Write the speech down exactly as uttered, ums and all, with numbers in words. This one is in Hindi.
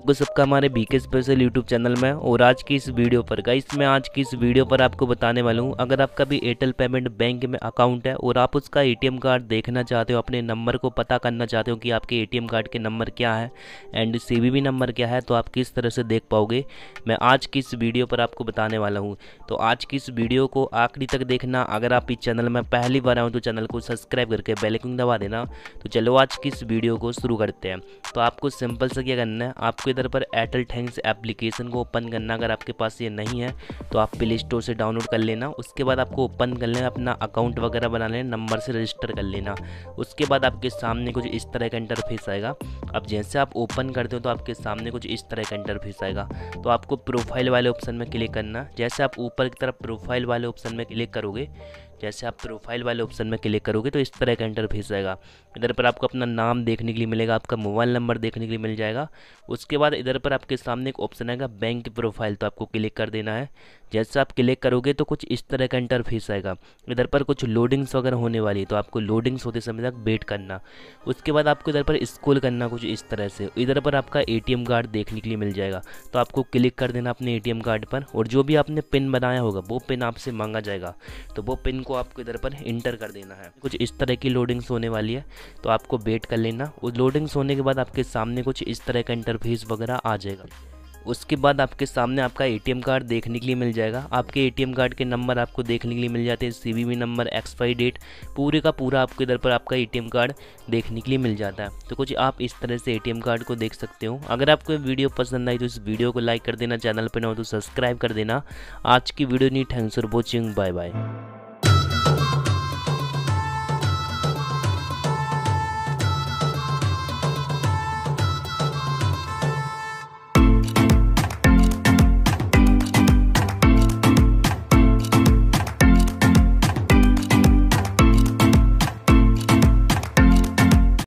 आपको सबका हमारे बीके स्पेशल यूट्यूब चैनल में। और आज की इस वीडियो पर गाइस मैं आज की इस वीडियो पर आपको बताने वाला हूँ, अगर आपका भी एयरटेल पेमेंट बैंक में अकाउंट है और आप उसका एटीएम कार्ड देखना चाहते हो, अपने नंबर को पता करना चाहते हो कि आपके एटीएम कार्ड के नंबर क्या है एंड सीवीवी नंबर क्या है, तो आप किस तरह से देख पाओगे मैं आज की इस वीडियो पर आपको बताने वाला हूँ। तो आज की इस वीडियो को आखिरी तक देखना। अगर आप इस चैनल में पहली बार आए तो चैनल को सब्सक्राइब करके बेल आइकन दबा देना। तो चलो आज की इस वीडियो को शुरू करते हैं। तो आपको सिंपल से क्या करना है, आपको इधर पर एयरटेल थैंक्स एप्लीकेशन को ओपन करना। अगर आपके पास ये नहीं है तो आप प्ले स्टोर से डाउनलोड कर लेना। उसके बाद आपको ओपन कर लेना, अपना अकाउंट वगैरह बना लेना, नंबर से रजिस्टर कर लेना। उसके बाद आपके सामने कुछ इस तरह का इंटरफेस आएगा। अब जैसे आप ओपन करते हो तो आपके सामने कुछ इस तरह का इंटरफेस आएगा। तो आपको प्रोफाइल वाले ऑप्शन में क्लिक करना। जैसे आप ऊपर की तरफ प्रोफाइल वाले ऑप्शन में क्लिक करोगे, जैसे आप प्रोफाइल वाले ऑप्शन में क्लिक करोगे तो इस तरह का इंटरफेस आएगा। इधर पर आपको अपना नाम देखने के लिए मिलेगा, आपका मोबाइल नंबर देखने के लिए मिल जाएगा। उसके बाद इधर पर आपके सामने एक ऑप्शन आएगा बैंक प्रोफाइल, तो आपको क्लिक कर देना है। जैसे आप क्लिक करोगे तो कुछ इस तरह का इंटरफेस आएगा। इधर पर कुछ लोडिंग्स वगैरह होने वाली है, तो आपको लोडिंग्स होते समय तक वेट करना। उसके बाद आपको इधर पर स्क्रॉल करना कुछ इस तरह से। इधर पर आपका एटीएम कार्ड देखने के लिए मिल जाएगा, तो आपको क्लिक कर देना अपने एटीएम कार्ड पर। और जो भी आपने पिन बनाया होगा वो पिन आपसे मांगा जाएगा, तो वो पिन को आपको इधर पर इंटर कर देना है। कुछ इस तरह की लोडिंग्स होने वाली है, तो आपको वेट कर लेना। उस लोडिंग्स होने के बाद आपके सामने कुछ इस तरह का इंटरफेस वगैरह आ जाएगा। उसके बाद आपके सामने आपका एटीएम कार्ड देखने के लिए मिल जाएगा। आपके एटीएम कार्ड के नंबर आपको देखने के लिए मिल जाते हैं, सीवीवी नंबर, एक्सपायरी डेट, पूरे का पूरा आपको इधर पर आपका एटीएम कार्ड देखने के लिए मिल जाता है। तो कुछ आप इस तरह से एटीएम कार्ड को देख सकते हो। अगर आपको ये वीडियो पसंद आई तो इस वीडियो को लाइक कर देना, चैनल पर ना हो तो सब्सक्राइब कर देना। आज की वीडियो नहीं, thanks for watching, bye bye.